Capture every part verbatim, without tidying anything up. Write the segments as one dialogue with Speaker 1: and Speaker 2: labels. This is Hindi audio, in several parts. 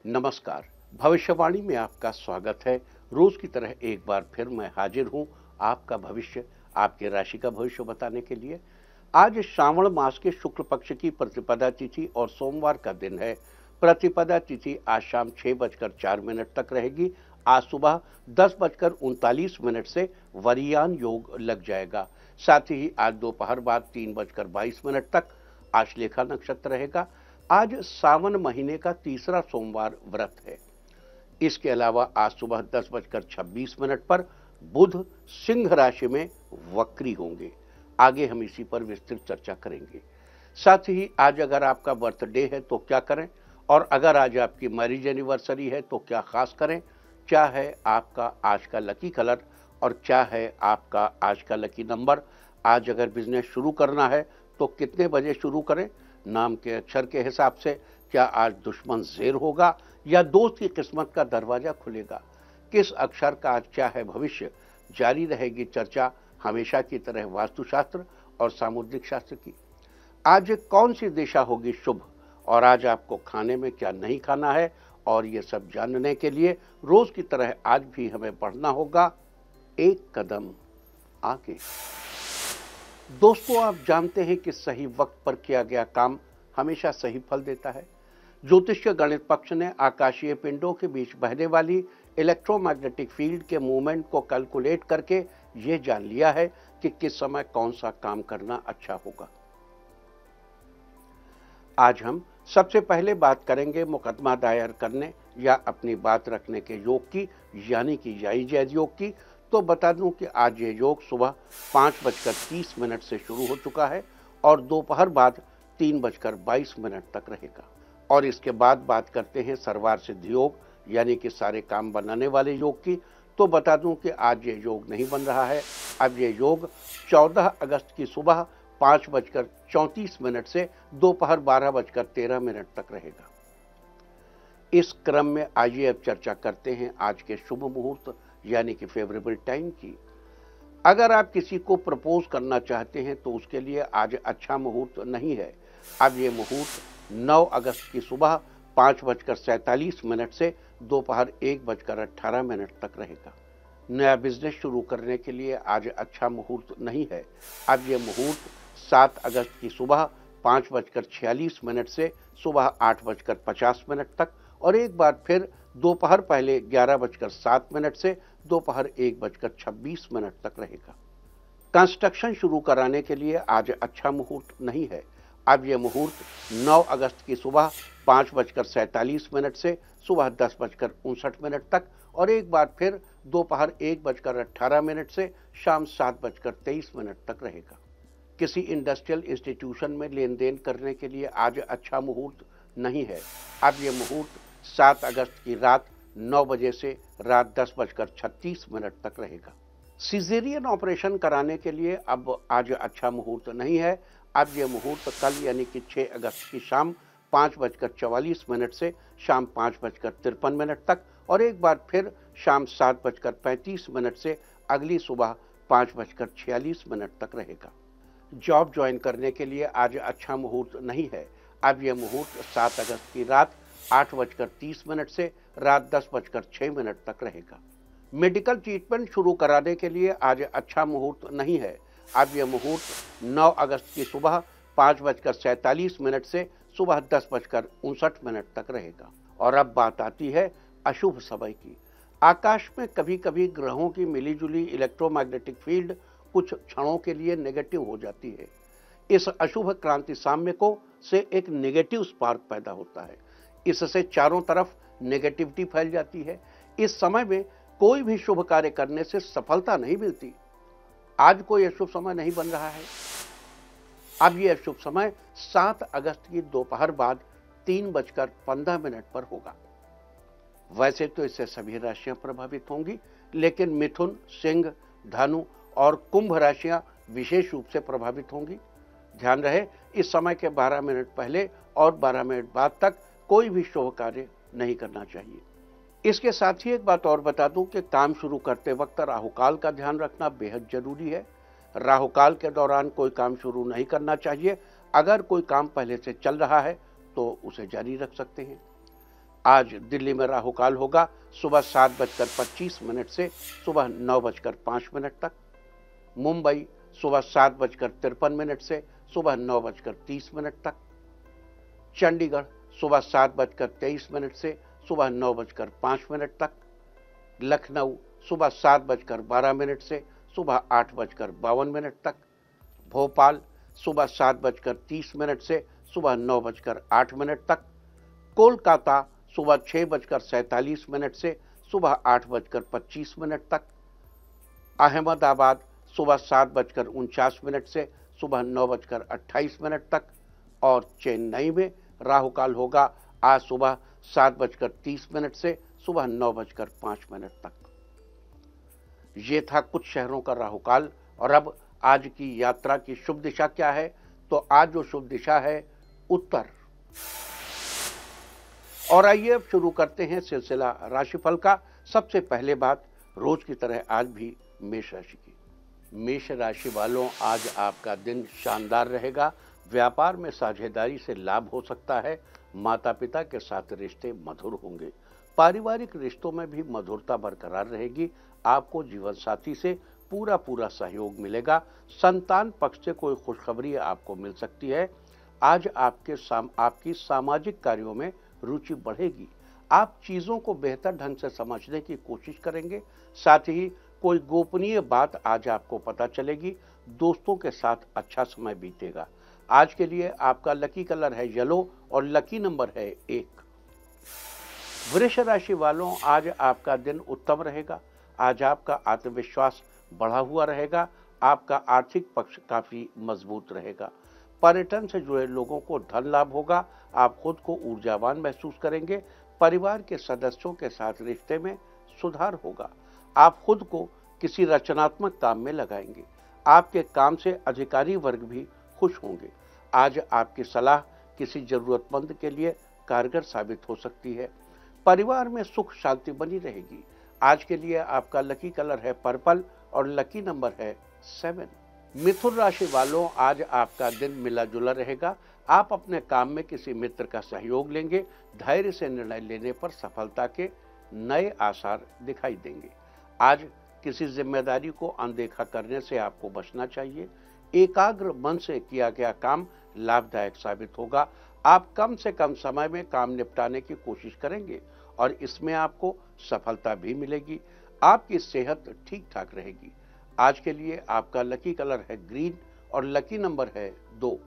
Speaker 1: नमस्कार। भविष्यवाणी में आपका स्वागत है। रोज की तरह एक बार फिर मैं हाजिर हूं आपका भविष्य, आपके राशि का भविष्य बताने के लिए। आज श्रावण मास के शुक्ल पक्ष की प्रतिपदा तिथि और सोमवार का दिन है। प्रतिपदा तिथि आज शाम छह बजकर चार मिनट तक रहेगी। आज सुबह दस बजकर उनतालीस मिनट से वरियान योग लग जाएगा। साथ ही आज दोपहर बाद तीन बजकर बाईस मिनट तक आश्लेषा नक्षत्र रहेगा। आज सावन महीने का तीसरा सोमवार व्रत है। इसके अलावा आज सुबह दस बजकर छब्बीस मिनट पर बुध सिंह राशि में वक्री होंगे। आगे हम इसी पर विस्तृत चर्चा करेंगे। साथ ही आज अगर आपका बर्थडे है तो क्या करें, और अगर आज आपकी मैरिज एनिवर्सरी है तो क्या खास करें, क्या है आपका आज का लकी कलर और क्या है आपका आज का लकी नंबर। आज अगर बिजनेस शुरू करना है तो कितने बजे शुरू करें, नाम के अक्षर के हिसाब से क्या आज दुश्मन ज़ेर होगा या दोस्त की किस्मत का दरवाजा खुलेगा, किस अक्षर का आज क्या है भविष्य। जारी रहेगी चर्चा हमेशा की तरह वास्तुशास्त्र और सामुद्रिक शास्त्र की। आज कौन सी दिशा होगी शुभ और आज आपको खाने में क्या नहीं खाना है, और ये सब जानने के लिए रोज की तरह आज भी हमें बढ़ना होगा एक कदम आगे। दोस्तों, आप जानते हैं कि सही वक्त पर किया गया काम हमेशा सही फल देता है। ज्योतिषीय गणित पक्ष ने आकाशीय पिंडों के बीच बहने वाली इलेक्ट्रोमैग्नेटिक फील्ड के मूवमेंट को कैलकुलेट करके ये जान लिया है कि किस समय कौन सा काम करना अच्छा होगा। आज हम सबसे पहले बात करेंगे मुकदमा दायर करने या अपनी बात रखने के योग की, यानी कि याई जैद योग की। तो बता दूं कि आज ये योग सुबह पाँच बजकर तीस मिनट से शुरू हो चुका है और दोपहर बाद तीन बजकर बाईस मिनट तक रहेगा। और इसके बाद बात करते हैं सर्वार सिद्ध योग, यानी कि सारे काम बनाने वाले योग की। तो बता दूं कि आज ये योग नहीं बन रहा है। अब ये योग चौदह अगस्त की सुबह पाँच बजकर चौंतीस मिनट से दोपहर बारह बजकर तेरह मिनट तक रहेगा। इस क्रम में आइए अब चर्चा करते हैं आज के शुभ मुहूर्त यानी कि फेवरेबल टाइम की। अगर आप किसी को प्रपोज करना चाहते हैं तो उसके लिए आज अच्छा मुहूर्त नहीं है। अब ये मुहूर्त नौ अगस्त की सुबह पाँच बजकर सैंतालीस मिनट से दोपहर एक बजकर अट्ठारह मिनट तक रहेगा। नया बिजनेस शुरू करने के लिए आज अच्छा मुहूर्त नहीं है। अब ये मुहूर्त सात अगस्त की सुबह पाँच बजकर छियालीस मिनट से सुबह आठ बजकर पचास मिनट तक और एक बार फिर दोपहर पहले ग्यारह बजकर सात मिनट से दोपहर एक बजकर छब्बीस मिनट तक रहेगा। कंस्ट्रक्शन शुरू कराने के लिए आज अच्छा मुहूर्त नहीं है। अब यह मुहूर्त नौ अगस्त की सुबह पाँच बजकर सैंतालीस मिनट से सुबह दस बजकर उनसठ मिनट तक और एक बार फिर दोपहर एक बजकर अट्ठारह मिनट से शाम सात बजकर तेईस मिनट तक रहेगा। किसी इंडस्ट्रियल इंस्टीट्यूशन में लेन देन करने के लिए आज अच्छा मुहूर्त नहीं है। अब यह मुहूर्त सात अगस्त की रात नौ बजे से रात दस बजकर छत्तीस मिनट तक रहेगा। सिजेरियन ऑपरेशन कराने के लिए अब आज अच्छा मुहूर्त नहीं है। अब यह मुहूर्त कल यानी कि छह अगस्त की शाम पाँच बजकर चवालीस मिनट से शाम पाँच बजकर तिरपन मिनट तक और एक बार फिर शाम सात बजकर पैंतीस मिनट से अगली सुबह पाँच बजकर छियालीस मिनट तक रहेगा। जॉब ज्वाइन करने के लिए आज अच्छा मुहूर्त नहीं है। अब यह मुहूर्त सात अगस्त की रात आठ बजकर तीस मिनट से रात दस बजकर छः मिनट तक रहेगा। मेडिकल ट्रीटमेंट शुरू कराने के लिए आज अच्छा मुहूर्त नहीं है। अब यह मुहूर्त नौ अगस्त की सुबह पाँच बजकर सैंतालीस मिनट से सुबह दस बजकर उनसठ मिनट तक रहेगा। और अब बात आती है अशुभ समय की। आकाश में कभी कभी ग्रहों की मिलीजुली इलेक्ट्रोमैग्नेटिक फील्ड कुछ क्षणों के लिए नेगेटिव हो जाती है। इस अशुभ क्रांति साम्य को से एक नेगेटिव स्पार्क पैदा होता है। इससे चारों तरफ नेगेटिविटी फैल जाती है। इस समय में कोई भी शुभ कार्य करने से सफलता नहीं मिलती। आज कोई अशुभ समय नहीं बन रहा है। अब यह शुभ समय सात अगस्त की दोपहर बाद तीन बजकर पंद्रह मिनट पर होगा। वैसे तो इससे सभी राशियां प्रभावित होंगी, लेकिन मिथुन, सिंह, धनु और कुंभ राशियां विशेष रूप से प्रभावित होंगी। ध्यान रहे, इस समय के बारह मिनट पहले और बारह मिनट बाद तक कोई भी शुभ कार्य नहीं करना चाहिए। इसके साथ ही एक बात और बता दूं कि काम शुरू करते वक्त राहुकाल का ध्यान रखना बेहद जरूरी है। राहुकाल के दौरान कोई काम शुरू नहीं करना चाहिए। अगर कोई काम पहले से चल रहा है तो उसे जारी रख सकते हैं। आज दिल्ली में राहु काल होगा सुबह सात बजकर पच्चीस मिनट से सुबह नौ बजकर पाँच मिनट तक। मुंबई सुबह सात बजकर तिरपन मिनट से सुबह नौ बजकर तीस मिनट तक। चंडीगढ़ सुबह सात बजकर तेईस मिनट से सुबह नौ बजकर पाँच मिनट तक। लखनऊ सुबह सात बजकर बारह मिनट से सुबह आठ बजकर बावन मिनट तक। भोपाल सुबह सात बजकर तीस मिनट से सुबह नौ बजकर आठ मिनट तक। कोलकाता सुबह छः बजकर सैंतालीस मिनट से सुबह आठ बजकर पच्चीस मिनट तक। अहमदाबाद सुबह सात बजकर उनचास मिनट से सुबह नौ बजकर अट्ठाईस मिनट तक। और चेन्नई में राहु काल होगा आज सुबह सात बजकर तीस मिनट से सुबह नौ बजकर पाँच मिनट तक। ये था कुछ शहरों का राहु काल। और अब आज की यात्रा की शुभ दिशा क्या है, तो आज जो शुभ दिशा है उत्तर। और आइए अब शुरू करते हैं सिलसिला राशिफल का। सबसे पहले बात रोज की तरह आज भी मेष राशि की। मेष राशि वालों, आज आपका दिन शानदार रहेगा। व्यापार में साझेदारी से लाभ हो सकता है। माता पिता के साथ रिश्ते मधुर होंगे। पारिवारिक रिश्तों में भी मधुरता बरकरार रहेगी। आपको जीवन साथी से पूरा पूरा सहयोग मिलेगा। संतान पक्ष से कोई खुशखबरी आपको मिल सकती है। आज आपके साम, आपकी सामाजिक कार्यों में रुचि बढ़ेगी। आप चीज़ों को बेहतर ढंग से समझने की कोशिश करेंगे। साथ ही कोई गोपनीय बात आज आपको पता चलेगी। दोस्तों के साथ अच्छा समय बीतेगा। आज के लिए आपका लकी कलर है येलो और लकी नंबर है एक। वृष राशि वालों, आज आपका दिन उत्तम रहेगा। आज आपका आत्मविश्वास बढ़ा हुआ रहेगा। आपका आर्थिक पक्ष काफी मजबूत रहेगा। पर्यटन से जुड़े लोगों को धन लाभ होगा। आप खुद को ऊर्जावान महसूस करेंगे। परिवार के सदस्यों के साथ रिश्ते में सुधार होगा। आप खुद को किसी रचनात्मक काम में लगाएंगे। आपके काम से अधिकारी वर्ग भी खुश होंगे। आज आपकी सलाह किसी जरूरतमंद के लिए कारगर साबित हो सकती है। परिवार में सुख शांति बनी रहेगी। आज के लिए आपका लकी कलर है पर्पल और लकी नंबर है सेवन। मिथुन राशि वालों, आज आपका दिन मिला जुला रहेगा। आप अपने काम में किसी मित्र का सहयोग लेंगे। धैर्य से निर्णय लेने पर सफलता के नए आसार दिखाई देंगे। आज किसी जिम्मेदारी को अनदेखा करने से आपको बचना चाहिए। एकाग्र मन से किया गया काम लाभदायक साबित होगा। आप कम से कम समय में काम निपटाने की कोशिश करेंगे और इसमें आपको सफलता भी मिलेगी। आपकी सेहत ठीक ठाक रहेगी। आज के लिए आपका लकी कलर है ग्रीन और लकी नंबर है दो।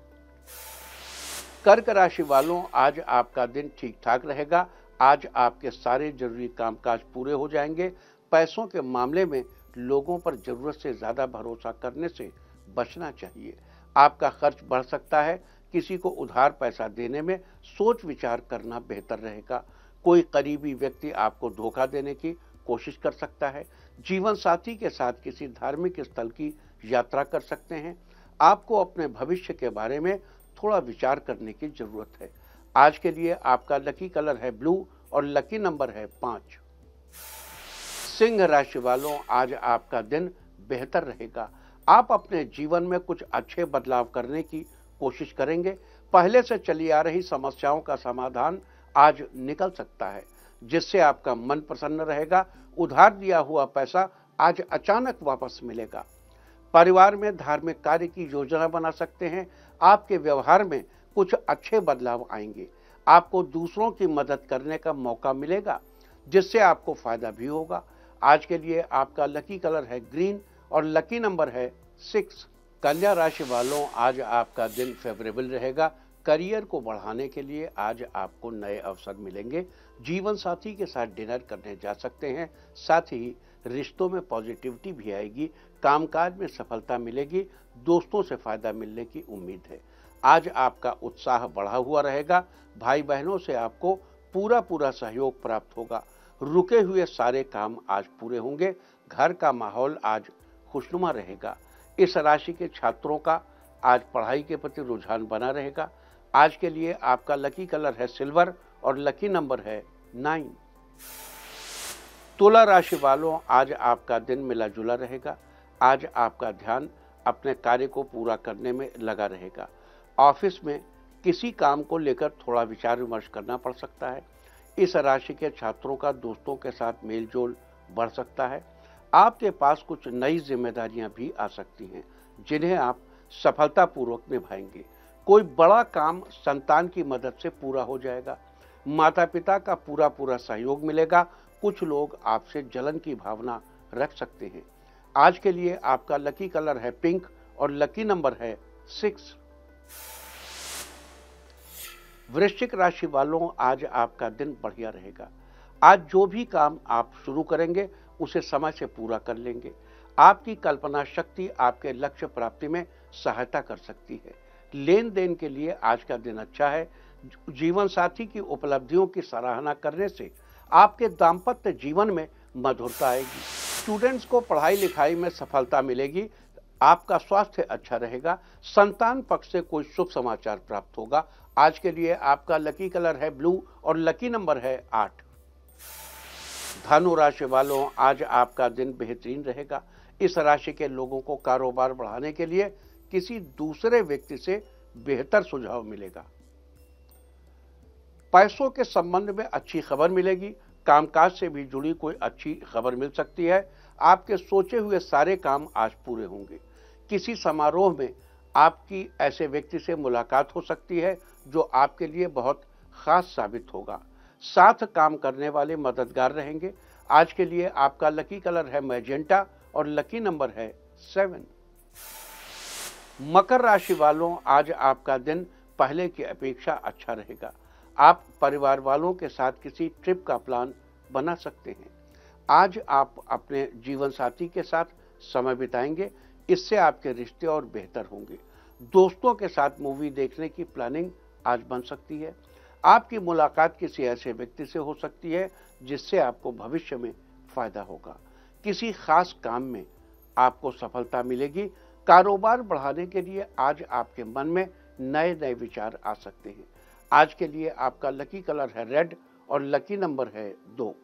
Speaker 1: कर्क राशि वालों, आज आपका दिन ठीक ठाक रहेगा। आज आपके सारे जरूरी कामकाज पूरे हो जाएंगे। पैसों के मामले में लोगों पर जरूरत से ज्यादा भरोसा करने से बचना चाहिए। आपका खर्च बढ़ सकता है। किसी को उधार पैसा देने में सोच विचार करना बेहतर रहेगा। कोई करीबी व्यक्ति आपको धोखा देने की कोशिश कर सकता है। जीवन साथी के साथ किसी धार्मिक स्थल की यात्रा कर सकते हैं। आपको अपने भविष्य के बारे में थोड़ा विचार करने की जरूरत है। आज के लिए आपका लकी कलर है ब्लू और लकी नंबर है पाँच। सिंह राशि वालों, आज आपका दिन बेहतर रहेगा। आप अपने जीवन में कुछ अच्छे बदलाव करने की कोशिश करेंगे। पहले से चली आ रही समस्याओं का समाधान आज निकल सकता है, जिससे आपका मन प्रसन्न रहेगा। उधार दिया हुआ पैसा आज अचानक वापस मिलेगा। परिवार में धार्मिक कार्य की योजना बना सकते हैं। आपके व्यवहार में कुछ अच्छे बदलाव आएंगे। आपको दूसरों की मदद करने का मौका मिलेगा, जिससे आपको फायदा भी होगा। आज के लिए आपका लकी कलर है ग्रीन और लकी नंबर है सिक्स। कन्या राशि वालों, आज आपका दिन फेवरेबल रहेगा। करियर को बढ़ाने के लिए आज आपको नए अवसर मिलेंगे। जीवन साथी के साथ डिनर करने जा सकते हैं। साथ ही रिश्तों में पॉजिटिविटी भी आएगी। कामकाज में सफलता मिलेगी। दोस्तों से फायदा मिलने की उम्मीद है। आज आपका उत्साह बढ़ा हुआ रहेगा। भाई बहनों से आपको पूरा पूरा सहयोग प्राप्त होगा। रुके हुए सारे काम आज पूरे होंगे। घर का माहौल आज खुशनुमा रहेगा। इस राशि के छात्रों का आज पढ़ाई के प्रति रुझान बना रहेगा। आज के लिए आपका लकी कलर है सिल्वर और लकी नंबर है नाइन। तुला राशि वालों, आज आपका दिन मिला जुला रहेगा। आज आपका ध्यान अपने कार्य को पूरा करने में लगा रहेगा। ऑफिस में किसी काम को लेकर थोड़ा विचार विमर्श करना पड़ सकता है। इस राशि के छात्रों का दोस्तों के साथ मेलजोल बढ़ सकता है। आपके पास कुछ नई जिम्मेदारियां भी आ सकती हैं जिन्हें आप सफलतापूर्वक निभाएंगे। कोई बड़ा काम संतान की मदद से पूरा हो जाएगा। माता पिता का पूरा पूरा सहयोग मिलेगा। कुछ लोग आपसे जलन की भावना रख सकते हैं। आज के लिए आपका लकी कलर है पिंक और लकी नंबर है सिक्स। वृश्चिक राशि वालों, आज आपका दिन बढ़िया रहेगा। आज जो भी काम आप शुरू करेंगे उसे समय से पूरा कर लेंगे। आपकी कल्पना शक्ति आपके लक्ष्य प्राप्ति में सहायता कर सकती है। लेन देन के लिए आज का दिन अच्छा है। जीवन साथी की उपलब्धियों की सराहना करने से आपके दाम्पत्य जीवन में मधुरता आएगी। स्टूडेंट्स को पढ़ाई लिखाई में सफलता मिलेगी। आपका स्वास्थ्य अच्छा रहेगा। संतान पक्ष से कोई शुभ समाचार प्राप्त होगा। आज के लिए आपका लकी कलर है ब्लू और लकी नंबर है आठ। धनु राशि वालों, आज आपका दिन बेहतरीन रहेगा। इस राशि के लोगों को कारोबार बढ़ाने के लिए किसी दूसरे व्यक्ति से बेहतर सुझाव मिलेगा। पैसों के संबंध में अच्छी खबर मिलेगी। कामकाज से भी जुड़ी कोई अच्छी खबर मिल सकती है। आपके सोचे हुए सारे काम आज पूरे होंगे। किसी समारोह में आपकी ऐसे व्यक्ति से मुलाकात हो सकती है जो आपके लिए बहुत खास साबित होगा। साथ काम करने वाले मददगार रहेंगे। आज के लिए आपका लकी कलर है मैजेंटा और लकी नंबर है सेवन। मकर राशि वालों, आज आपका दिन पहले की अपेक्षा अच्छा रहेगा। आप परिवार वालों के साथ किसी ट्रिप का प्लान बना सकते हैं। आज आप अपने जीवन साथी के साथ समय बिताएंगे। इससे आपके रिश्ते और बेहतर होंगे। दोस्तों के साथ मूवी देखने की प्लानिंग आज बन सकती है। आपकी मुलाकात किसी ऐसे व्यक्ति से हो सकती है जिससे आपको भविष्य में फायदा होगा। किसी खास काम में आपको सफलता मिलेगी। कारोबार बढ़ाने के लिए आज आपके मन में नए नए विचार आ सकते हैं। आज के लिए आपका लकी कलर है रेड और लकी नंबर है दो।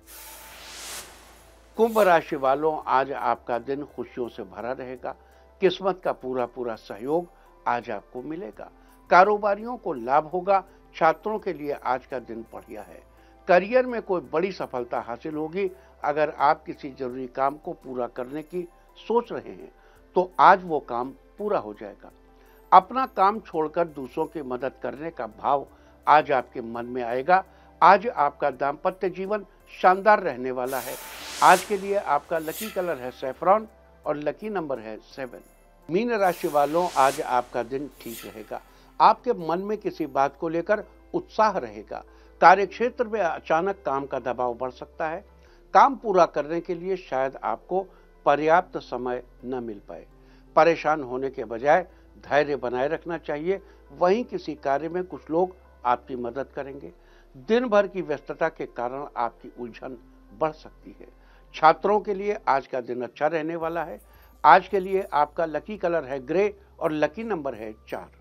Speaker 1: कुंभ राशि वालों, आज आपका दिन खुशियों से भरा रहेगा। किस्मत का पूरा पूरा सहयोग आज आपको मिलेगा। कारोबारियों को लाभ होगा। छात्रों के लिए आज का दिन बढ़िया है। करियर में कोई बड़ी सफलता हासिल होगी। अगर आप किसी जरूरी काम को पूरा करने की सोच रहे हैं तो आज वो काम पूरा हो जाएगा। अपना काम छोड़कर दूसरों की मदद करने का भाव आज आपके मन में आएगा। आज आपका दाम्पत्य जीवन शानदार रहने वाला है। आज के लिए आपका लकी कलर है सैफरॉन और लकी नंबर है सेवन। मीन राशि वालों, आज आपका दिन ठीक रहेगा। आपके मन में किसी बात को लेकर उत्साह रहेगा। कार्यक्षेत्र में अचानक काम का दबाव बढ़ सकता है। काम पूरा करने के लिए शायद आपको पर्याप्त समय न मिल पाए। परेशान होने के बजाय धैर्य बनाए रखना चाहिए। वहीं किसी कार्य में कुछ लोग आपकी मदद करेंगे। दिन भर की व्यस्तता के कारण आपकी उलझन बढ़ सकती है। छात्रों के लिए आज का दिन अच्छा रहने वाला है। आज के लिए आपका लकी कलर है ग्रे और लकी नंबर है चार।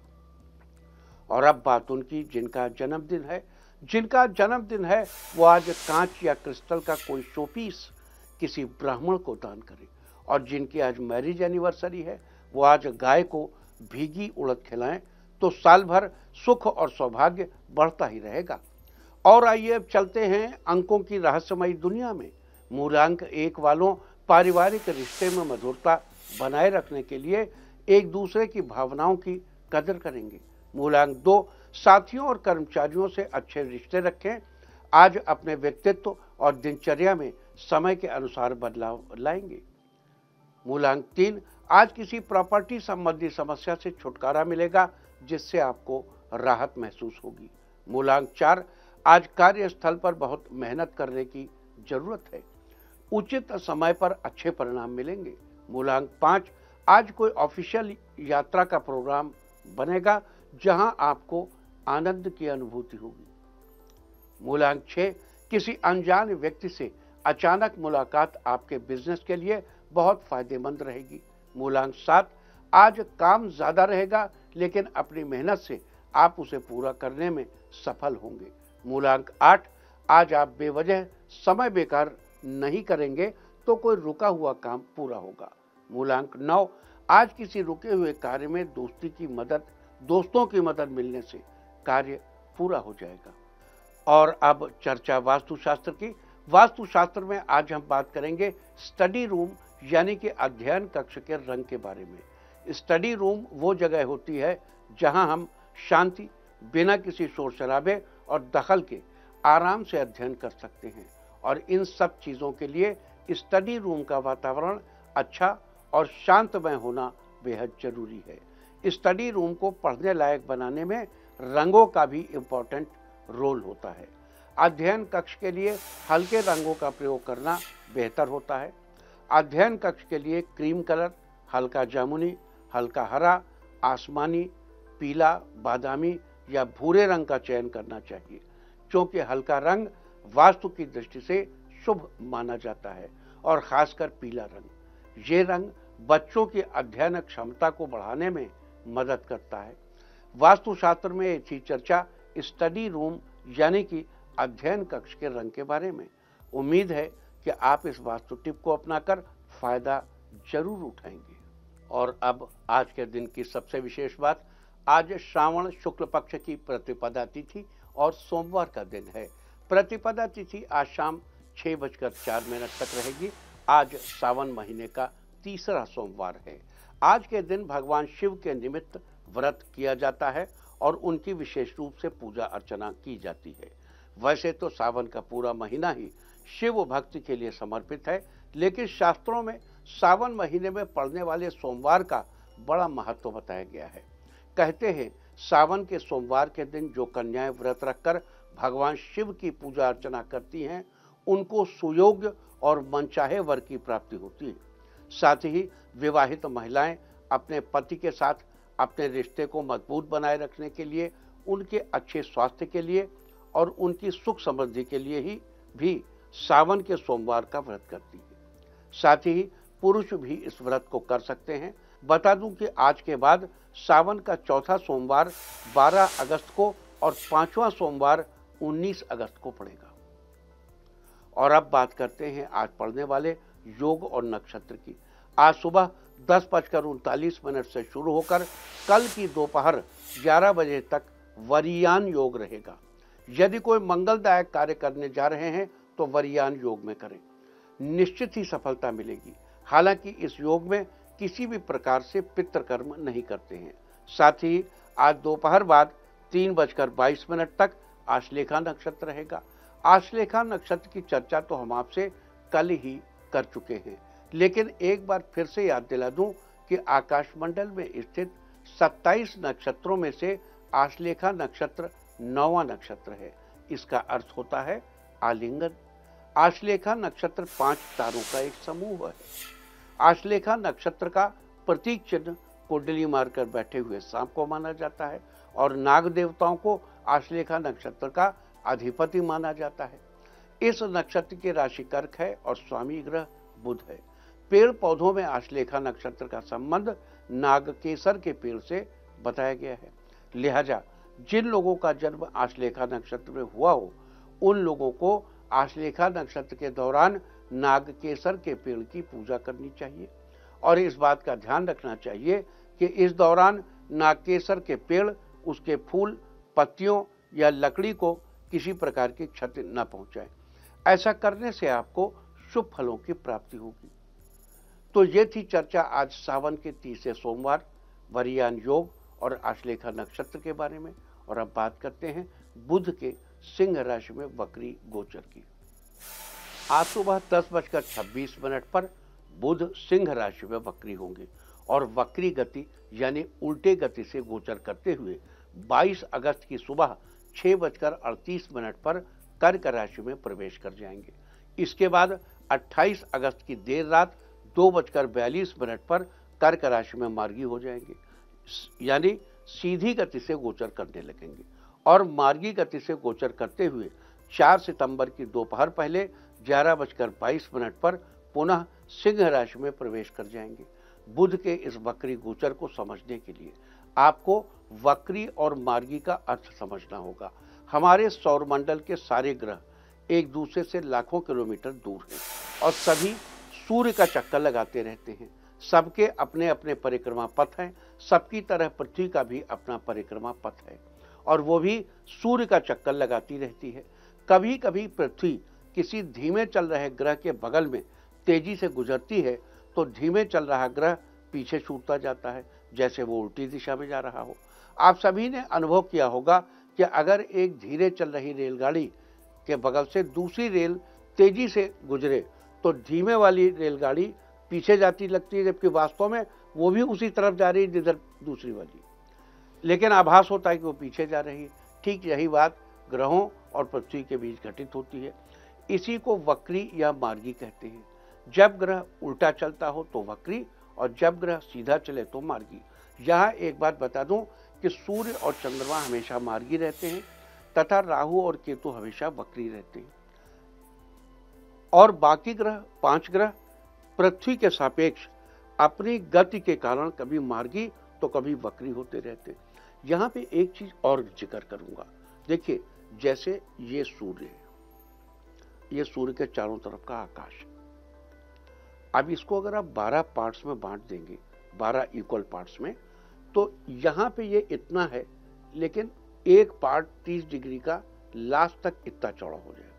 Speaker 1: और अब बात उनकी जिनका जन्मदिन है। जिनका जन्मदिन है वो आज कांच या क्रिस्टल का कोई शोपीस किसी ब्राह्मण को दान करें। और जिनकी आज मैरिज एनिवर्सरी है वो आज गाय को भीगी उड़द खिलाएं तो साल भर सुख और सौभाग्य बढ़ता ही रहेगा। और आइए अब चलते हैं अंकों की रहस्यमयी दुनिया में। मूलांक एक वालों, पारिवारिक रिश्ते में मधुरता बनाए रखने के लिए एक दूसरे की भावनाओं की कदर करेंगे। मूलांक दो, साथियों और कर्मचारियों से अच्छे रिश्ते रखें। आज अपने व्यक्तित्व और दिनचर्या में समय के अनुसार बदलाव लाएंगे। मूलांक तीन, आज किसी प्रॉपर्टी संबंधी समस्या से छुटकारा मिलेगा जिससे आपको राहत महसूस होगी। मूलांक चार, आज कार्यस्थल पर बहुत मेहनत करने की जरूरत है। उचित समय पर अच्छे परिणाम मिलेंगे। मूलांक पाँच, आज कोई ऑफिशियल यात्रा का प्रोग्राम बनेगा जहां आपको आनंद की अनुभूति होगी। मूलांक छह, किसी अनजान व्यक्ति से अचानक मुलाकात आपके बिजनेस के लिए बहुत फायदेमंद रहेगी। मूलांक सात, आज काम ज्यादा रहेगा लेकिन अपनी मेहनत से आप उसे पूरा करने में सफल होंगे। मूलांक आठ, आज आप बेवजह समय बेकार नहीं करेंगे तो कोई रुका हुआ काम पूरा होगा। मूलांक नौ, आज किसी रुके हुए कार्य में दोस्ती की मदद दोस्तों की मदद मिलने से कार्य पूरा हो जाएगा। और अब चर्चा वास्तुशास्त्र की। वास्तुशास्त्र में आज हम बात करेंगे स्टडी रूम यानी कि अध्ययन कक्ष के रंग के बारे में। स्टडी रूम वो जगह होती है जहां हम शांति, बिना किसी शोर शराबे और दखल के आराम से अध्ययन कर सकते हैं, और इन सब चीज़ों के लिए स्टडी रूम का वातावरण अच्छा और शांतमय होना बेहद जरूरी है। स्टडी रूम को पढ़ने लायक बनाने में रंगों का भी इम्पोर्टेंट रोल होता है। अध्ययन कक्ष के लिए हल्के रंगों का प्रयोग करना बेहतर होता है। अध्ययन कक्ष के लिए क्रीम कलर, हल्का जामुनी, हल्का हरा, आसमानी, पीला, बादामी या भूरे रंग का चयन करना चाहिए, क्योंकि हल्का रंग वास्तु की दृष्टि से शुभ माना जाता है, और खासकर पीला रंग। ये रंग बच्चों की अध्ययन क्षमता को बढ़ाने में मदद करता है। वास्तुशास्त्र में एक थी चर्चा स्टडी रूम यानी कि अध्ययन कक्ष के रंग के बारे में। उम्मीद है कि आप इस वास्तु टिप को अपनाकर फायदा जरूर उठाएंगे। और अब आज के दिन की सबसे विशेष बात, आज श्रावण शुक्ल पक्ष की प्रतिपदा तिथि और सोमवार का दिन है। प्रतिपदा तिथि आज शाम छह बजकर चार मिनट तक रहेगी। आज सावन महीने का तीसरा सोमवार है। आज के दिन भगवान शिव के निमित्त व्रत किया जाता है और उनकी विशेष रूप से पूजा अर्चना की जाती है। वैसे तो सावन का पूरा महीना ही शिव भक्ति के लिए समर्पित है, लेकिन शास्त्रों में सावन महीने में पड़ने वाले सोमवार का बड़ा महत्व बताया गया है। कहते हैं सावन के सोमवार के दिन जो कन्याएं व्रत रखकर भगवान शिव की पूजा अर्चना करती हैं, उनको सुयोग्य और मनचाहे वर की प्राप्ति होती है। साथ ही विवाहित महिलाएं अपने पति के साथ अपने रिश्ते को मजबूत बनाए रखने के लिए, उनके अच्छे स्वास्थ्य के लिए और उनकी सुख समृद्धि के लिए ही भी सावन के सोमवार का व्रत करती है। साथ ही पुरुष भी इस व्रत को कर सकते हैं। बता दूं कि आज के बाद सावन का चौथा सोमवार बारह अगस्त को और पांचवा सोमवार उन्नीस अगस्त को पड़ेगा। और अब बात करते हैं आज पड़ने वाले योग और नक्षत्र की। आज सुबह दस बजकर उनतालीस मिनट से शुरू होकर कल की दोपहर ग्यारह बजे तक वरियान योग रहेगा। यदि कोई मंगलदायक कार्य करने जा रहे हैं तो वरियान योग में करें, निश्चित ही सफलता मिलेगी। हालांकि इस योग में किसी भी प्रकार से पितृकर्म नहीं करते हैं। साथ ही आज दोपहर बाद तीन बजकर बाईस मिनट तक आश्लेषा नक्षत्र रहेगा। आश्लेषा नक्षत्र की चर्चा तो हम आपसे कल ही कर चुके हैं, लेकिन एक बार फिर से याद दिला दूं कि आकाशमंडल में स्थित सत्ताईस नक्षत्रों में से आश्लेषा नक्षत्र नौवां नक्षत्र है। इसका अर्थ होता है आलिंगन। आश्लेषा नक्षत्र पांच तारों का एक समूह है। आश्लेषा नक्षत्र का प्रतीक चिन्ह कुंडली मारकर बैठे हुए सांप को माना जाता है, और नाग देवताओं को आश्लेषा नक्षत्र का अधिपति माना जाता है। इस नक्षत्र की राशि कर्क है और स्वामी ग्रह बुध है। पेड़ पौधों में आश्लेषा नक्षत्र का संबंध नागकेसर के पेड़ से बताया गया है। लिहाजा जिन लोगों का जन्म आश्लेषा नक्षत्र में हुआ हो, उन लोगों को आश्लेषा नक्षत्र के दौरान नागकेसर के पेड़ की पूजा करनी चाहिए, और इस बात का ध्यान रखना चाहिए कि इस दौरान नागकेसर के पेड़, उसके फूल, पत्तियों या लकड़ी को किसी प्रकार की क्षति न पहुंचाए। ऐसा करने से आपको शुभ फलों की प्राप्ति होगी। तो ये थी चर्चा आज सावन के तीसरे सोमवार, वरियान योग और आश्लेषा नक्षत्र के बारे में। और अब बात करते हैं बुध के सिंह राशि में वक्री गोचर की। आज सुबह दस बजकर छब्बीस मिनट पर बुध सिंह राशि में वक्री होंगे और वक्री गति यानी उल्टे गति से गोचर करते हुए बाईस अगस्त की सुबह छह बजकर अड़तीस मिनट पर कर्क राशि में प्रवेश कर जाएंगे। इसके बाद अट्ठाईस अगस्त की देर रात दो बजकर बयालीस मिनट पर कर्क राशि में मार्गी हो जाएंगे, यानी सीधी गति से गोचर करने लगेंगे, और मार्गी गति से गोचर करते हुए चार सितंबर की दोपहर पहले ग्यारह बजकर बाईस मिनट पर पुनः सिंह राशि में प्रवेश कर जाएंगे। बुध के इस वक्री गोचर को समझने के लिए आपको वक्री और मार्गी का अर्थ समझना होगा। हमारे सौरमंडल के सारे ग्रह एक दूसरे से लाखों किलोमीटर दूर हैं और सभी सूर्य का चक्कर लगाते रहते हैं। सबके अपने अपने परिक्रमा पथ हैं। सबकी तरह पृथ्वी का भी अपना परिक्रमा पथ है और वो भी सूर्य का चक्कर लगाती रहती है। कभी कभी पृथ्वी किसी धीमे चल रहे ग्रह के बगल में तेजी से गुजरती है तो धीमे चल रहा ग्रह पीछे छूटता जाता है, जैसे वो उल्टी दिशा में जा रहा हो। आप सभी ने अनुभव किया होगा कि अगर एक धीरे चल रही रेलगाड़ी के बगल से दूसरी रेल तेजी से गुजरे तो धीमे वाली रेलगाड़ी पीछे जाती लगती है, जबकि वास्तव में वो भी उसी तरफ जा रही है जिधर दूसरी वाली, लेकिन आभास होता है कि वो पीछे जा रही है। ठीक यही बात ग्रहों और पृथ्वी के बीच घटित होती है। इसी को वक्री या मार्गी कहते हैं। जब ग्रह उल्टा चलता हो तो वक्री और जब ग्रह सीधा चले तो मार्गी। यहाँ एक बात बता दूं कि सूर्य और चंद्रमा हमेशा मार्गी रहते हैं तथा राहु और केतु हमेशा वक्री रहते हैं, और बाकी ग्रह पांच ग्रह पृथ्वी के सापेक्ष अपनी गति के कारण कभी मार्गी तो कभी वक्री होते रहते। यहाँ पे एक चीज और जिक्र करूंगा। देखिए, जैसे ये सूर्य है, ये सूर्य के चारों तरफ का आकाश। अब इसको अगर आप बारह पार्ट्स में बांट देंगे, बारह इक्वल पार्ट्स में, तो यहाँ पे ये इतना है, लेकिन एक पार्ट तीस डिग्री का लास्ट तक इतना चौड़ा हो जाएगा।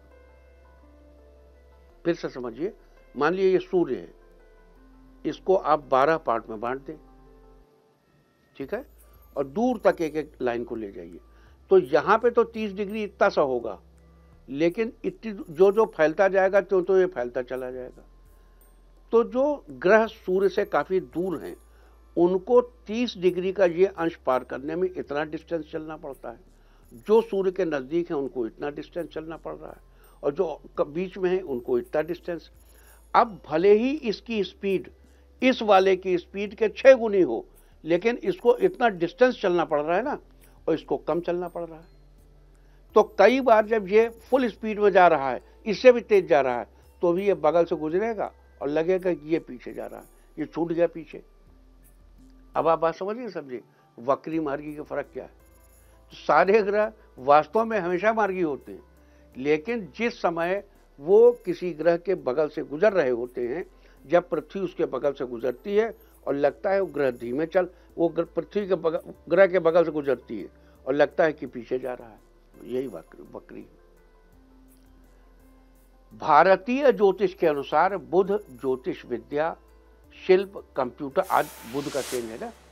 Speaker 1: फिर से समझिए, मान लीजिए ये सूर्य है, इसको आप बारह पार्ट में बांट दें, ठीक है, और दूर तक एक एक लाइन को ले जाइए, तो यहां पे तो तीस डिग्री इतना सा होगा, लेकिन इतनी जो जो फैलता जाएगा तो तो ये फैलता चला जाएगा। तो जो ग्रह सूर्य से काफी दूर हैं, उनको तीस डिग्री का ये अंश पार करने में इतना डिस्टेंस चलना पड़ता है। जो सूर्य के नजदीक है उनको इतना डिस्टेंस चलना पड़ रहा है, और जो बीच में है उनको इतना डिस्टेंस। अब भले ही इसकी स्पीड इस वाले की स्पीड के छह गुनी हो, लेकिन इसको इतना डिस्टेंस चलना पड़ रहा है ना, और इसको कम चलना पड़ रहा है। तो कई बार जब ये फुल स्पीड में जा रहा है, इससे भी तेज जा रहा है, तो भी ये बगल से गुजरेगा और लगेगा कि ये पीछे जा रहा है, ये छूट गया पीछे। अब आप बात समझिए, समझिए वक्री मार्गी का फर्क क्या है। तो सारे ग्रह वास्तव में हमेशा मार्गी होते हैं, लेकिन जिस समय वो किसी ग्रह के बगल से गुजर रहे होते हैं, जब पृथ्वी उसके बगल से गुजरती है और लगता है वो ग्रह धीमे चल, वो पृथ्वी के बगल ग्रह के बगल से गुजरती है और लगता है कि पीछे जा रहा है, यही वक्री। भारतीय ज्योतिष के अनुसार बुध ज्योतिष विद्या, शिल्प, कंप्यूटर, आज बुध का चेंज है ना,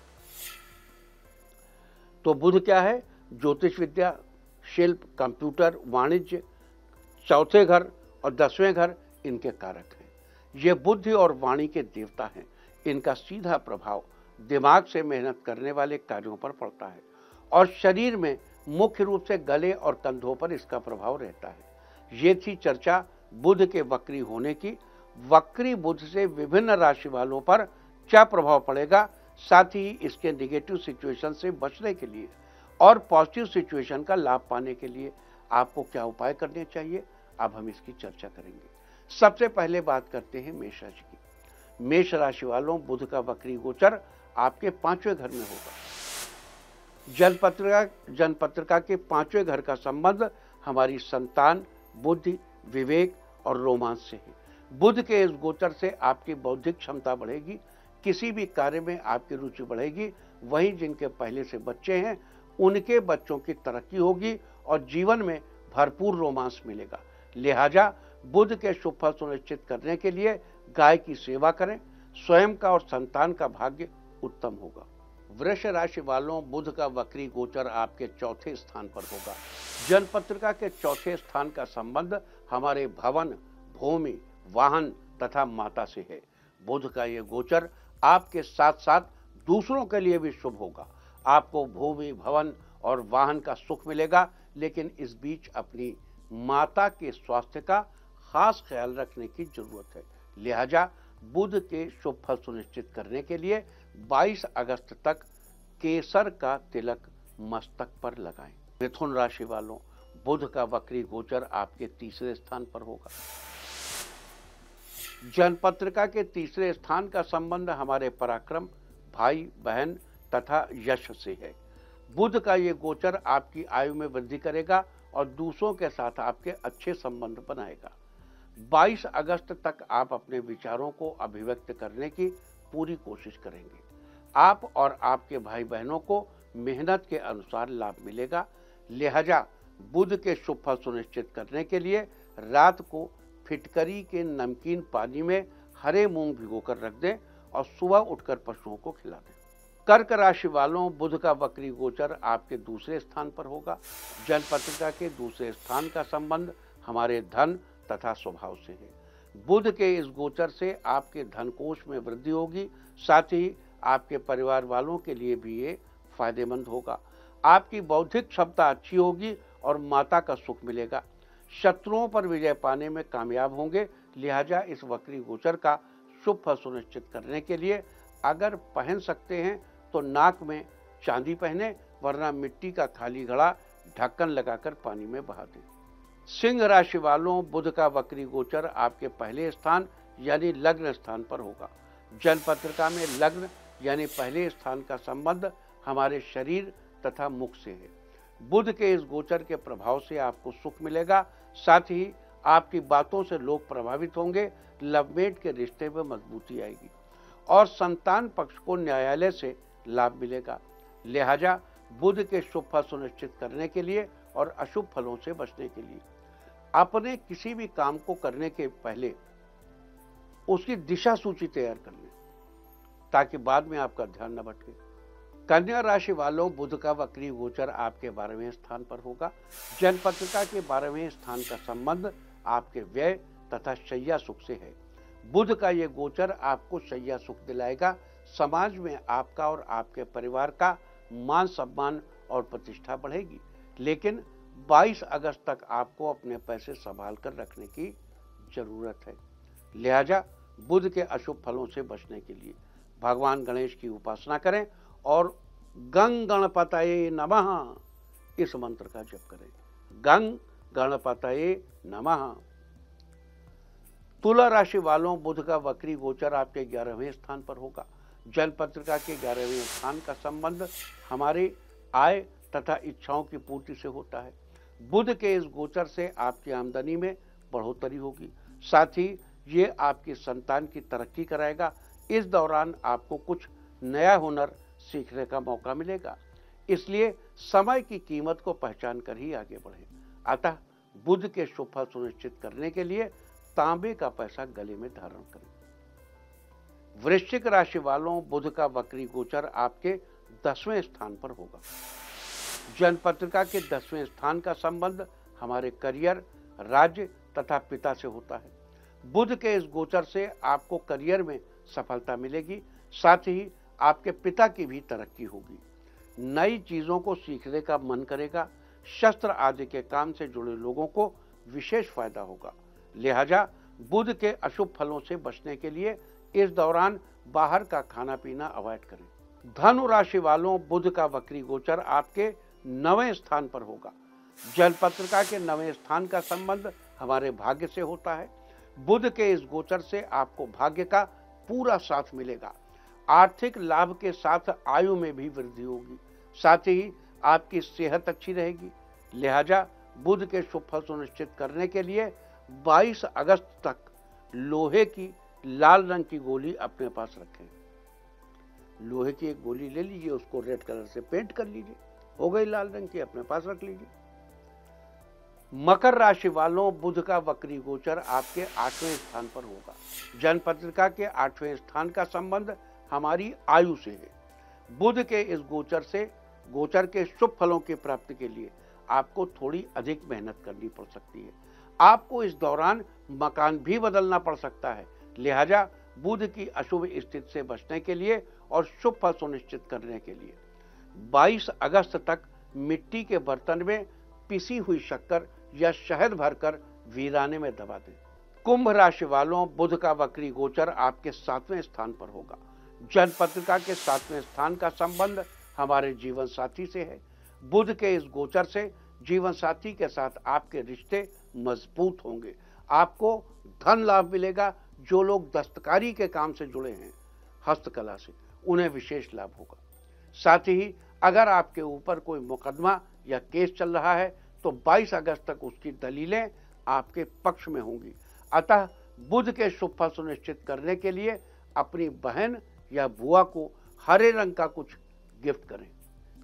Speaker 1: तो बुध क्या है? ज्योतिष विद्या, शिल्प, कंप्यूटर, वाणिज्य, चौथे घर और दसवें घर इनके कारक हैं। ये बुद्धि और वाणी के देवता हैं। इनका सीधा प्रभाव दिमाग से मेहनत करने वाले कार्यों पर पड़ता है, और शरीर में मुख्य रूप से गले और कंधों पर इसका प्रभाव रहता है। ये थी चर्चा बुध के वक्री होने की। वक्री बुध से विभिन्न राशि वालों पर क्या प्रभाव पड़ेगा, साथ ही इसके नेगेटिव सिचुएशन से बचने के लिए और पॉजिटिव सिचुएशन का लाभ पाने के लिए आपको क्या उपाय करने चाहिए, अब हम इसकी चर्चा करेंगे। सबसे पहले बात करते हैं मेष राशि की। मेष राशि वालों, बुध का वक्री गोचर आपके पांचवें घर में होगा। जनपत्रिका जनपत्रिका के पांचवें घर का संबंध हमारी संतान, बुद्धि, विवेक और रोमांस से है। बुध के इस गोचर से आपकी बौद्धिक क्षमता बढ़ेगी, किसी भी कार्य में आपकी रुचि बढ़ेगी। वहीं जिनके पहले से बच्चे हैं, उनके बच्चों की तरक्की होगी और जीवन में भरपूर रोमांस मिलेगा। लिहाजा बुध के शुभ फल सुनिश्चित करने के लिए गाय की सेवा करें। स्वयं का और संतान का भाग्य उत्तम होगा। वृष राशि वालों, बुध का वक्री गोचर आपके चौथे स्थान पर होगा। जनपत्रिका के चौथे स्थान का संबंध हमारे भवन, भूमि, वाहन तथा माता से है। बुध का ये गोचर आपके साथ साथ दूसरों के लिए भी शुभ होगा। आपको भूमि, भवन और वाहन का सुख मिलेगा, लेकिन इस बीच अपनी माता के स्वास्थ्य का खास ख्याल रखने की जरूरत है। लिहाजा बुध के शुभ फल सुनिश्चित करने के लिए बाईस अगस्त तक केसर का तिलक मस्तक पर लगाएं। मिथुन राशि वालों, बुध का वक्री गोचर आपके तीसरे स्थान पर होगा। जनपत्रिका के तीसरे स्थान का संबंध हमारे पराक्रम, भाई, बहन तथा यश से है। बुध का ये गोचर आपकी आयु में वृद्धि करेगा और दूसरों के साथ आपके अच्छे संबंध बनाएगा। बाईस अगस्त तक आप अपने विचारों को अभिव्यक्त करने की पूरी कोशिश करेंगे। आप और आपके भाई बहनों को मेहनत के अनुसार लाभ मिलेगा। लिहाजा बुध के शुभ फल सुनिश्चित करने के लिए रात को फिटकरी के नमकीन पानी में हरे मूंग भिगोकर रख दें और सुबह उठकर पशुओं को खिला दें। कर्क राशि वालों, बुध का वक्री गोचर आपके दूसरे स्थान पर होगा। जन्म पत्रिका के दूसरे स्थान का संबंध हमारे धन तथा स्वभाव से है। बुध के इस गोचर से आपके धन कोष में वृद्धि होगी, साथ ही आपके परिवार वालों के लिए भी ये फायदेमंद होगा। आपकी बौद्धिक क्षमता अच्छी होगी और माता का सुख मिलेगा। शत्रुओं पर विजय पाने में कामयाब होंगे। लिहाजा इस वक्री गोचर का शुभ फल सुनिश्चित करने के लिए अगर पहन सकते हैं तो नाक में चांदी पहने, वरना मिट्टी का खाली घड़ा ढक्कन लगाकर पानी में बहा दें। सिंह राशि वालों, बुध का वक्री गोचर आपके पहले स्थान यानी लग्न स्थान पर होगा। जन्म पत्रिका में लग्न यानी पहले स्थान का संबंध हमारे शरीर तथा मुख से है। बुध के इस गोचर के प्रभाव से आपको सुख मिलेगा, साथ ही आपकी बातों से लोग प्रभावित होंगे। लवमेट के रिश्ते में मजबूती आएगी और संतान पक्ष को न्यायालय से लाभ मिलेगा। लिहाजा बुध के शुभ फल सुनिश्चित करने के लिए और अशुभ फलों से बचने के लिए अपने किसी भी काम को करने के पहले उसकी दिशा सूची तैयार कर लें, ताकि बाद में आपका ध्यान न भटके। कन्या राशि वालों, बुध का वक्री गोचर आपके बारहवें स्थान पर होगा। जन्म पत्रिका के बारहवें स्थान का संबंध आपके व्यय तथा शैया सुख से है। बुध का ये गोचर आपको शैया सुख दिलाएगा। समाज में आपका और आपके परिवार का मान सम्मान और प्रतिष्ठा बढ़ेगी, लेकिन बाईस अगस्त तक आपको अपने पैसे संभाल कर रखने की जरूरत है। लिहाजा बुध के अशुभ फलों से बचने के लिए भगवान गणेश की उपासना करें और गंग गणपतये नमः इस मंत्र का जप करें। गंग गणपतये नमः। तुला राशि वालों, बुध का वक्री गोचर आपके ग्यारहवें स्थान पर होगा। जन्म पत्रिका के ग्यारहवें स्थान का संबंध हमारी आय तथा इच्छाओं की पूर्ति से होता है। बुध के इस गोचर से आपकी आमदनी में बढ़ोतरी होगी, साथ ही ये आपकी संतान की तरक्की कराएगा। इस दौरान आपको कुछ नया हुनर सीखने का मौका मिलेगा, इसलिए समय की कीमत को पहचान कर ही आगे बढ़ें। अतः बुध के शुभ फल सुनिश्चित करने के लिए तांबे का पैसा गले में धारण करें। वृश्चिक राशि वालों, बुध का वक्री गोचर आपके दसवें स्थान पर होगा। जन्म पत्रिका के दसवें स्थान का संबंध हमारे करियर, राज्य तथा पिता से होता है। बुध के इस गोचर से आपको करियर में सफलता मिलेगी, साथ ही आपके पिता की भी तरक्की होगी। नई चीजों को सीखने का मन करेगा। शस्त्र आदि के काम से जुड़े लोगों को विशेष फायदा होगा। लिहाजा बुध के अशुभ फलों से बचने के लिए इस दौरान बाहर का खाना पीना अवॉइड करें। धनु राशि वालों, बुध का वक्री गोचर आपके नवें स्थान पर होगा। जन्म पत्रिका के नवें स्थान का संबंध हमारे भाग्य से होता है। बुध के इस गोचर से आपको भाग्य का पूरा साथ मिलेगा। आर्थिक लाभ के साथ आयु में भी वृद्धि होगी, साथ ही आपकी सेहत अच्छी रहेगी। लिहाजा बुध के शुभ फल सुनिश्चित करने के लिए बाईस अगस्त तक लोहे की लाल रंग की गोली अपने पास रखें। लोहे की एक गोली ले लीजिए, उसको रेड कलर से पेंट कर लीजिए, हो गई लाल रंग की, अपने पास रख लीजिए। मकर राशि वालों, बुध का वक्री गोचर आपके आठवें स्थान पर होगा। जन्म पत्रिका के आठवें स्थान का संबंध हमारी आयु से है। बुध के इस गोचर से गोचर के शुभ फलों की प्राप्ति के लिए आपको थोड़ी अधिक मेहनत करनी पड़ सकती है। आपको इस दौरान मकान भी बदलना पड़ सकता है। लिहाजा बुध की अशुभ स्थिति से बचने के लिए और शुभ फल सुनिश्चित करने के लिए बाईस अगस्त तक मिट्टी के बर्तन में पिसी हुई शक्कर या शहद भरकर वीराने में दबा दें। कुंभ राशि वालों, बुध का वक्री गोचर आपके सातवें स्थान पर होगा। जन्म पत्रिका के सातवें स्थान का संबंध हमारे जीवन साथी से है। बुध के इस गोचर से जीवन साथी के साथ आपके रिश्ते मजबूत होंगे। आपको धन लाभ मिलेगा। जो लोग दस्तकारी के काम से जुड़े हैं, हस्तकला से, उन्हें विशेष लाभ होगा। साथ ही अगर आपके ऊपर कोई मुकदमा या केस चल रहा है तो बाईस अगस्त तक उसकी दलीलें आपके पक्ष में होंगी। अतः बुध के शुभ फल सुनिश्चित करने के लिए अपनी बहन या बुआ को हरे रंग का कुछ गिफ्ट करें।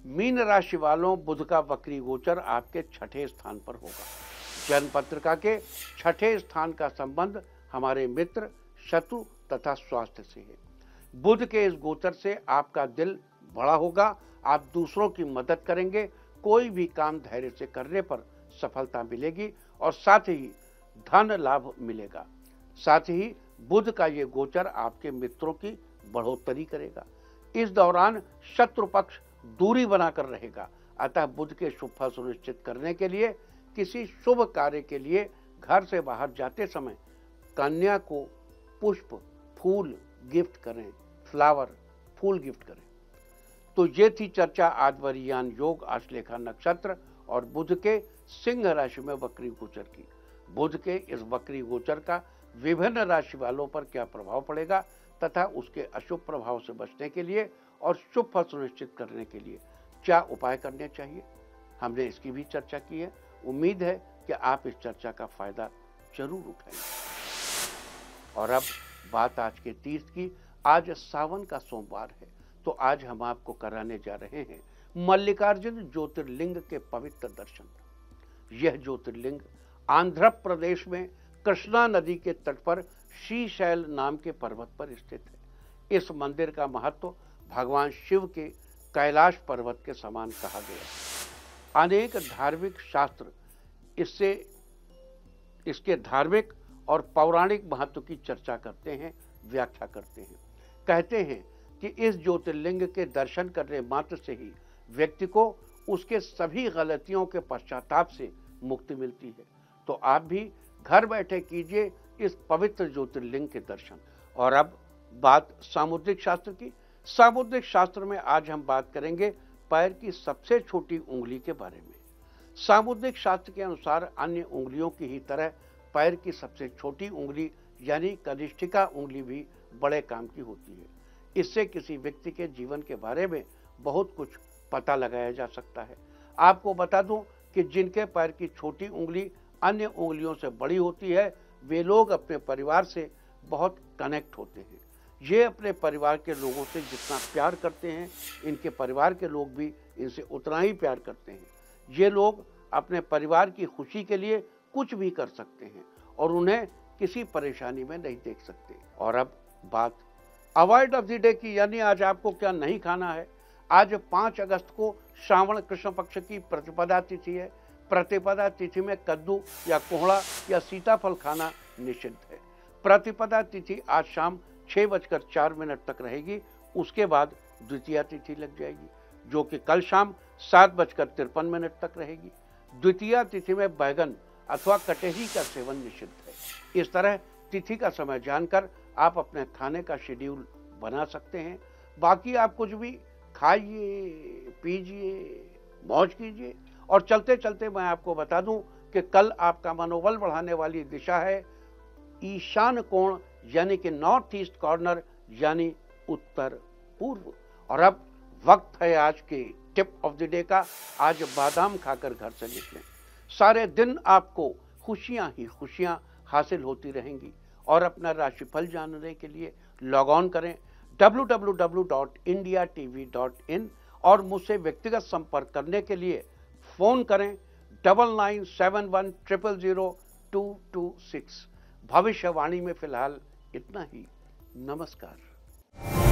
Speaker 1: मीन राशि वालों, बुध का वक्री गोचर आपके छठे स्थान पर होगा। जन्म पत्रिका के छठे स्थान का संबंध हमारे मित्र, शत्रु तथा स्वास्थ्य से है। बुध के इस गोचर से आपका दिल बड़ा होगा, आप दूसरों की मदद करेंगे, कोई भी काम धैर्य से करने पर सफलता मिलेगी और साथ ही धन लाभ मिलेगा। साथ ही बुध का ये गोचर आपके मित्रों की बढ़ोतरी करेगा। इस दौरान शत्रु पक्ष दूरी बनाकर रहेगा। अतः बुध के शुभ फल सुनिश्चित करने के लिए किसी शुभ कार्य के लिए घर से बाहर जाते समय कन्या को पुष्प, फूल गिफ्ट करें, फ्लावर, फूल गिफ्ट करें। तो ये थी चर्चा आज वरियान योग, आश्लेषा नक्षत्र और बुध के सिंह राशि में वक्री गोचर की। बुध के इस वक्री गोचर का विभिन्न राशि वालों पर क्या प्रभाव पड़ेगा तथा उसके अशुभ प्रभाव से बचने के लिए और शुभ फल सुनिश्चित करने के लिए क्या उपाय करने चाहिए, हमने इसकी भी चर्चा की है। उम्मीद है कि आप इस चर्चा का फायदा जरूर उठाएंगे। और अब बात आज के तीर्थ की। आज सावन का सोमवार है, तो आज हम आपको कराने जा रहे हैं मल्लिकार्जुन ज्योतिर्लिंग के पवित्र दर्शन। यह ज्योतिर्लिंग आंध्र प्रदेश में कृष्णा नदी के तट पर श्रीशैल नाम के पर्वत पर स्थित है। इस मंदिर का महत्व भगवान शिव के कैलाश पर्वत के समान कहा गया। अनेक धार्मिक शास्त्र इससे इसके धार्मिक और पौराणिक महत्व की चर्चा करते हैं, व्याख्या करते हैं। कहते हैं कि इस ज्योतिर्लिंग के दर्शन करने मात्र से ही व्यक्ति को उसके सभी गलतियों के पश्चाताप से मुक्ति मिलती है। तो आप भी घर बैठे कीजिए इस पवित्र ज्योतिर्लिंग के दर्शन। और अब बात सामुद्रिक शास्त्र की। सामुद्रिक शास्त्र में आज हम बात करेंगे पैर की सबसे छोटी उंगली के बारे में। सामुद्रिक शास्त्र के अनुसार अन्य उंगलियों की ही तरह पैर की सबसे छोटी उंगली यानी कनिष्ठिका उंगली भी बड़े काम की होती है। इससे किसी व्यक्ति के जीवन के बारे में बहुत कुछ पता लगाया जा सकता है। आपको बता दूं कि जिनके पैर की छोटी उंगली अन्य उंगलियों से बड़ी होती है, वे लोग अपने परिवार से बहुत कनेक्ट होते हैं। ये अपने परिवार के लोगों से जितना प्यार करते हैं, इनके परिवार के लोग भी इनसे उतना ही प्यार करते हैं। ये लोग अपने परिवार की खुशी के लिए कुछ भी कर सकते हैं और उन्हें किसी परेशानी में नहीं देख सकते। और अब बात अवॉइड ऑफ द डे की, यानी आज आपको क्या नहीं खाना है। आज पाँच अगस्त को श्रावण कृष्ण पक्ष की प्रतिपदा तिथि है। प्रतिपदा तिथि में कद्दू या कोहड़ा या सीताफल खाना निषिद्ध है। प्रतिपदा तिथि आज शाम छह बजकर चार मिनट तक रहेगी। उसके बाद द्वितीया तिथि लग जाएगी, जो कि कल शाम सात बजकर तिरपन मिनट तक रहेगी। द्वितीया तिथि में बैगन अथवा कटहरी का सेवन निषिद्ध है। इस तरह तिथि का समय जानकर आप अपने खाने का शेड्यूल बना सकते हैं। बाकी आप कुछ भी खाइए, पीजिए, मौज कीजिए। और चलते चलते मैं आपको बता दूं कि कल आपका मनोबल बढ़ाने वाली दिशा है ईशान कोण, यानी कि नॉर्थ ईस्ट कॉर्नर, यानी उत्तर पूर्व। और अब वक्त है आज के टिप ऑफ द डे का। आज बादाम खाकर घर से निकलें। सारे दिन आपको खुशियां ही खुशियां हासिल होती रहेंगी। और अपना राशिफल जानने के लिए लॉग ऑन करें W W W dot India T V dot in और मुझसे व्यक्तिगत संपर्क करने के लिए फोन करें double nine seven one triple zero two two six. भविष्यवाणी में फिलहाल इतना ही। नमस्कार।